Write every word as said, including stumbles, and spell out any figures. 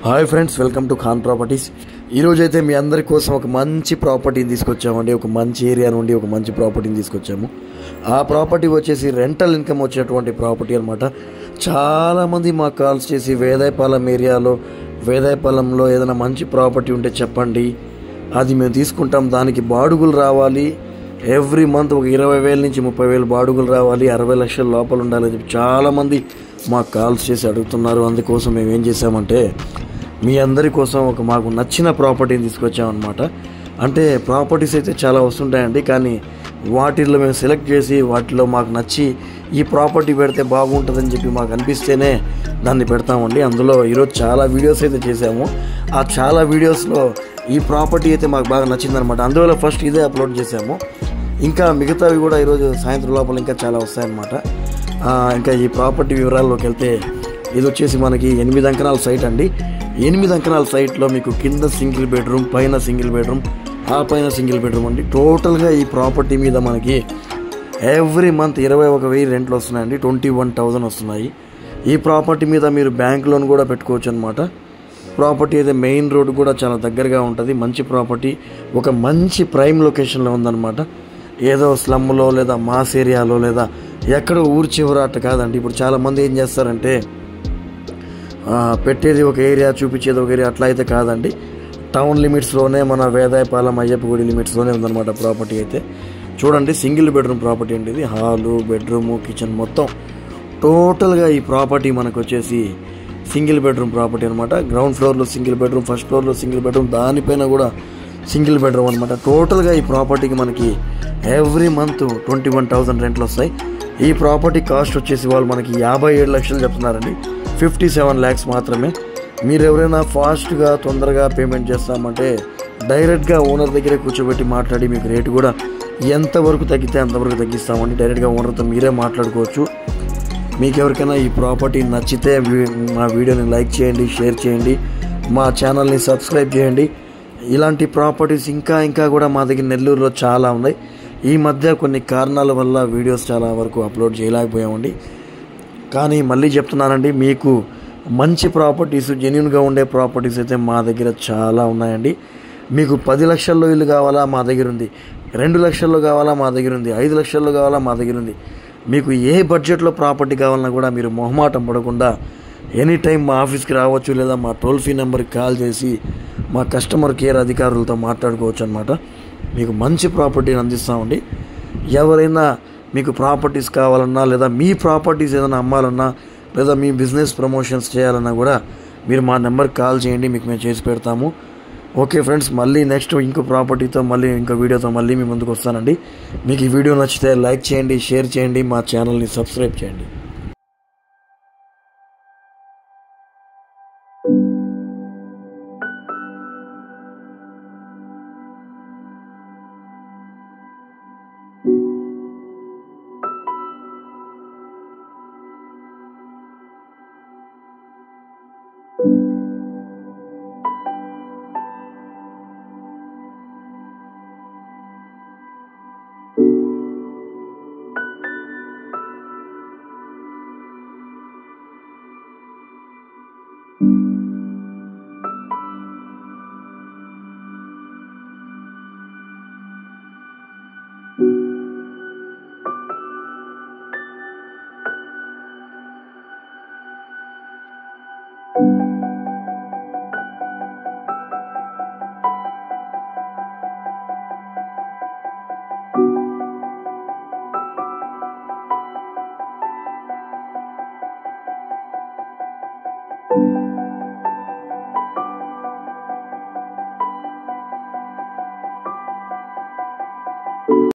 Hi friends, welcome to Khan properties. ఈరోజు అయితే మీ అందరి కోసం ఒక మంచి ప్రాపర్టీని తీసుకొచ్చామండి. ఒక మంచి ఏరియా నుండి ఒక మంచి ప్రాపర్టీని తీసుకొచ్చాము. ఆ ప్రాపర్టీ వచ్చేసి రెంటల్ ఇన్కమ్ వచ్చేటువంటి ప్రాపర్టీ అనమాట. చాలామంది మాకు కాల్స్ చేసి వేదాయపాలెం ఏరియాలో వేదాయపాలెంలో ఏదైనా మంచి ప్రాపర్టీ ఉంటే చెప్పండి, అది మేము తీసుకుంటాం, దానికి బాడుగులు రావాలి, ఎవ్రీ మంత్ ఒక ఇరవై వేల నుంచి ముప్పై వేలు బాడుగులు రావాలి, అరవై లక్షల లోపల ఉండాలని చెప్పి చాలామంది మాకు కాల్స్ చేసి అడుగుతున్నారు. అందుకోసం మేము ఏం చేసామంటే మీ అందరి కోసం ఒక మాకు నచ్చిన ప్రాపర్టీని తీసుకొచ్చామన్నమాట. అంటే ప్రాపర్టీస్ అయితే చాలా వస్తుంటాయండి, కానీ వాటిల్లో మేము సెలెక్ట్ చేసి వాటిలో మాకు నచ్చి ఈ ప్రాపర్టీ పెడితే బాగుంటుందని చెప్పి మాకు అనిపిస్తేనే దాన్ని పెడతామండి. అందులో ఈరోజు చాలా వీడియోస్ అయితే చేసాము. ఆ చాలా వీడియోస్లో ఈ ప్రాపర్టీ అయితే మాకు బాగా నచ్చిందనమాట. అందువల్ల ఫస్ట్ ఇదే అప్లోడ్ చేసాము. ఇంకా మిగతావి కూడా ఈరోజు సాయంత్రం లోపల ఇంకా చాలా వస్తాయన్నమాట. ఇంకా ఈ ప్రాపర్టీ వివరాల్లోకి వెళ్తే ఇది వచ్చేసి మనకి ఎనిమిది అంకణాల సైట్ అండి. ఎనిమిది అంకణాల సైట్లో మీకు కింద సింగిల్ బెడ్రూమ్, పైన సింగిల్ బెడ్రూమ్, ఆ పైన సింగిల్ బెడ్రూమ్ అండి. టోటల్గా ఈ ప్రాపర్టీ మీద మనకి ఎవ్రీ మంత్ ఇరవై ఒక వెయ్యి రెంట్లు వస్తున్నాయండి. ట్వంటీ వన్ థౌజండ్ వస్తున్నాయి. ఈ ప్రాపర్టీ మీద మీరు బ్యాంక్ లోన్ కూడా పెట్టుకోవచ్చు అనమాట. ప్రాపర్టీ అయితే మెయిన్ రోడ్ కూడా చాలా దగ్గరగా ఉంటుంది. మంచి ప్రాపర్టీ, ఒక మంచి ప్రైమ్ లొకేషన్లో ఉందన్నమాట. ఏదో స్లమ్లో లేదా మాస్ ఏరియాలో లేదా ఎక్కడో ఊరి చివరాట కాదండి. ఇప్పుడు చాలామంది ఏం చేస్తారంటే పెట్టేది ఒక ఏరియా, చూపించేది ఒక ఏరియా, అట్లా అయితే కాదండి. టౌన్ లిమిట్స్లోనే మన వేదాయపాలెం అయ్యప్ప గుడి లిమిట్స్లోనే ఉందన్నమాట ప్రాపర్టీ అయితే. చూడండి, సింగిల్ బెడ్రూమ్ ప్రాపర్టీ అండి ఇది. హాలు, బెడ్రూము, కిచెన్ మొత్తం టోటల్గా ఈ ప్రాపర్టీ మనకు వచ్చేసి సింగిల్ బెడ్రూమ్ ప్రాపర్టీ అనమాట. గ్రౌండ్ ఫ్లోర్లో సింగిల్ బెడ్రూమ్, ఫస్ట్ ఫ్లోర్లో సింగిల్ బెడ్రూమ్, దానిపైన కూడా సింగిల్ బెడ్రూమ్ అనమాట. టోటల్గా ఈ ప్రాపర్టీకి మనకి every month twenty one thousand రెంట్లు వస్తాయి. ఈ ప్రాపర్టీ కాస్ట్ వచ్చేసి వాళ్ళు మనకి యాభై ఏడు లక్షలు చెప్తున్నారండి. ఫిఫ్టీ సెవెన్ ల్యాక్స్ మాత్రమే. మీరు ఎవరైనా ఫాస్ట్గా తొందరగా పేమెంట్ చేస్తామంటే డైరెక్ట్గా ఓనర్ దగ్గరే కూర్చోబెట్టి మాట్లాడి మీకు రేటు కూడా ఎంతవరకు తగ్గితే అంతవరకు తగ్గిస్తామండి. డైరెక్ట్గా ఓనర్తో మీరే మాట్లాడుకోవచ్చు. మీకు ఎవరికైనా ఈ ప్రాపర్టీ నచ్చితే మా వీడియోని లైక్ చేయండి, షేర్ చేయండి, మా ఛానల్ని సబ్స్క్రైబ్ చేయండి. ఇలాంటి ప్రాపర్టీస్ ఇంకా ఇంకా కూడా మా దగ్గర నెల్లూరులో చాలా ఉన్నాయి. ఈ మధ్య కొన్ని కారణాల వల్ల వీడియోస్ చాలా వరకు అప్లోడ్ చేయలేకపోయామండి. కానీ మళ్ళీ చెప్తున్నానండి, మీకు మంచి ప్రాపర్టీస్, జెన్యూన్గా ఉండే ప్రాపర్టీస్ అయితే మా దగ్గర చాలా ఉన్నాయండి. మీకు పది లక్షల్లో ఇల్లు కావాలా, మా దగ్గర ఉంది. రెండు లక్షల్లో కావాలా, మా దగ్గర ఉంది. ఐదు లక్షల్లో కావాలా, మా దగ్గర ఉంది. మీకు ఏ బడ్జెట్లో ప్రాపర్టీ కావాలన్నా కూడా మీరు మొహమాటం పడకుండా ఎనీ టైం మా ఆఫీస్కి రావచ్చు, లేదా మా టోల్ ఫ్రీ నెంబర్కి కాల్ చేసి మా కస్టమర్ కేర్ అధికారులతో మాట్లాడుకోవచ్చు అనమాట. మీకు మంచి ప్రాపర్టీని అందిస్తామండి. ఎవరైనా మీకు ప్రాపర్టీస్ కావాలన్నా, లేదా మీ ప్రాపర్టీస్ ఏదైనా అమ్మాలన్నా, లేదా మీ బిజినెస్ ప్రమోషన్స్ చేయాలన్నా కూడా మీరు మా నెంబర్కి కాల్ చేయండి, మీకు మేము చేసి పెడతాము. ఓకే ఫ్రెండ్స్, మళ్ళీ నెక్స్ట్ ఇంకో ప్రాపర్టీతో మళ్ళీ ఇంకో వీడియోతో మళ్ళీ మీ ముందుకు వస్తానండి. మీకు ఈ వీడియో నచ్చితే లైక్ చేయండి, షేర్ చేయండి, మా ఛానల్ని సబ్స్క్రైబ్ చేయండి. you